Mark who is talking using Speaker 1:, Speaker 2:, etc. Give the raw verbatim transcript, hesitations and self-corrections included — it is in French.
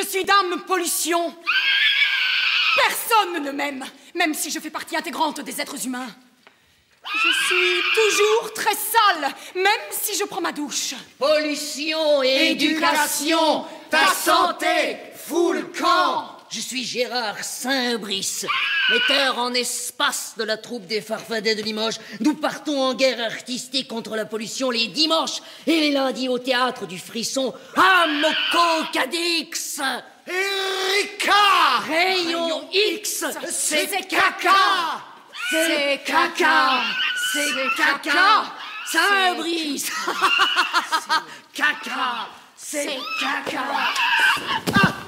Speaker 1: Je suis Dame Pollution. Personne ne m'aime, même si je fais partie intégrante des êtres humains. Je suis toujours très sale, même si je prends ma douche.
Speaker 2: Pollution et éducation, ta santé fout le camp. Je suis Gérard Saint-Brice, metteur en espace de la troupe des Farfadets de Limoges. Nous partons en guerre artistique contre la pollution les dimanches et les lundis au théâtre du Frisson à Mococadix.
Speaker 3: Erika!
Speaker 2: Rayon X,
Speaker 3: c'est caca!
Speaker 2: c'est caca, c'est caca, Saint-Brice. Caca, c'est caca.